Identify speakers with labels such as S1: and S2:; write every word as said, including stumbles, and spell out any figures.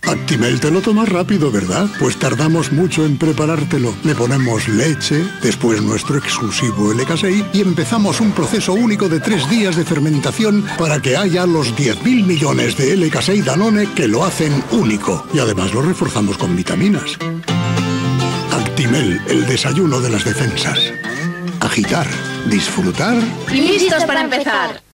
S1: Actimel te lo tomas rápido, ¿verdad? Pues tardamos mucho en preparártelo. Le ponemos leche, después nuestro exclusivo L K seis y empezamos un proceso único de tres días de fermentación para que haya los diez mil millones de L K seis Danone que lo hacen único. Y además lo reforzamos con vitaminas. Actimel, el desayuno de las defensas. Agitar, disfrutar...
S2: ¡Y listos para empezar!